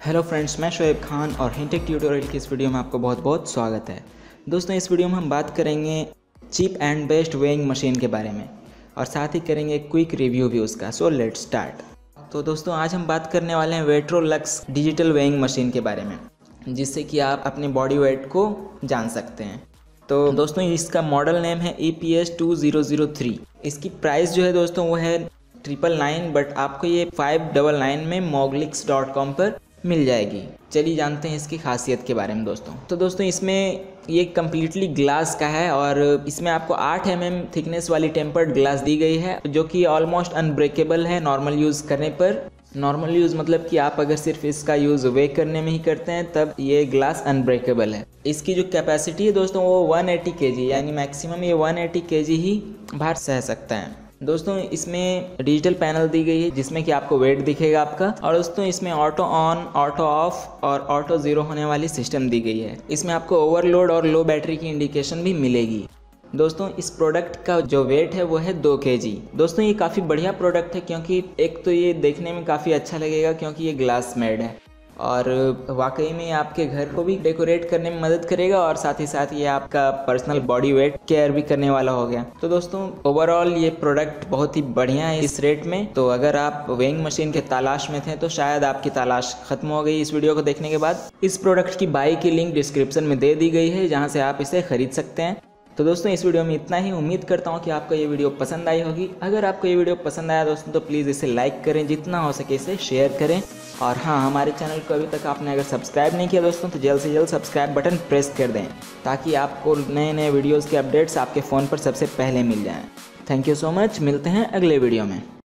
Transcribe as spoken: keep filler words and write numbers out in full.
Hello friends, मैं शोएब खान और हिंटेक tutorial की इस वीडियो में आपको बहुत बहुत स्वागत है। दोस्तों, इस वीडियो में हम बात करेंगे cheap and best weighing machine के बारे में और साथ ही करेंगे क्विक रिव्यू भी उसका। So let's start. तो दोस्तों, आज हम बात करने वाले हैं वेट्रोलक्स डिजिटल वेइंग मशीन के बारे में, जिससे कि आप अपने बॉडी वेट को जान सकते हैं। तो दोस्तों, इसका मॉडल नेम है E P S two zero zero three. इसकी प्राइस जो है दोस्तों वो है ट्रिपल नाइन, बट आपको ये फाइव डबल नाइन में मोगलिक्स डॉट कॉम पर मिल जाएगी। चलिए जानते हैं इसकी खासियत के बारे में दोस्तों। तो दोस्तों, इसमें ये कम्प्लीटली ग्लास का है और इसमें आपको आठ एम एम थिकनेस वाली टेम्पर्ड ग्लास दी गई है, जो कि ऑलमोस्ट अनब्रेकेबल है नॉर्मल यूज़ करने पर। नॉर्मल यूज़ मतलब कि आप अगर सिर्फ इसका यूज़ वे करने में ही करते हैं तब ये ग्लास अनब्रेकेबल है। इसकी जो कैपेसिटी है दोस्तों वो वन एटी केजी, यानी मैक्सिमम ये वन एटी केजी ही भार सह सकता है। दोस्तों, इसमें डिजिटल पैनल दी गई है जिसमें कि आपको वेट दिखेगा आपका, और दोस्तों इसमें ऑटो ऑन, ऑटो ऑफ और ऑटो ज़ीरो होने वाली सिस्टम दी गई है। इसमें आपको ओवरलोड और लो बैटरी की इंडिकेशन भी मिलेगी। दोस्तों, इस प्रोडक्ट का जो वेट है वो है दो केजी। दोस्तों, ये काफ़ी बढ़िया प्रोडक्ट है क्योंकि एक तो ये देखने में काफ़ी अच्छा लगेगा क्योंकि ये ग्लास मेड है, और वाकई में आपके घर को भी डेकोरेट करने में मदद करेगा और साथ ही साथ ये आपका पर्सनल बॉडी वेट केयर भी करने वाला हो गया। तो दोस्तों, ओवरऑल ये प्रोडक्ट बहुत ही बढ़िया है इस रेट में। तो अगर आप वेइंग मशीन के तलाश में थे तो शायद आपकी तलाश खत्म हो गई इस वीडियो को देखने के बाद। इस प्रोडक्ट की बाई की लिंक डिस्क्रिप्शन में दे दी गई है, जहाँ से आप इसे खरीद सकते हैं। तो दोस्तों, इस वीडियो में इतना ही। उम्मीद करता हूँ कि आपको ये वीडियो पसंद आई होगी। अगर आपको ये वीडियो पसंद आया दोस्तों तो प्लीज़ इसे लाइक करें, जितना हो सके इसे शेयर करें। और हाँ, हमारे चैनल को अभी तक आपने अगर सब्सक्राइब नहीं किया दोस्तों तो जल्द से जल्द सब्सक्राइब बटन प्रेस कर दें, ताकि आपको नए नए वीडियोज़ के अपडेट्स आपके फ़ोन पर सबसे पहले मिल जाएँ। Thank you so much. मिलते हैं अगले वीडियो में।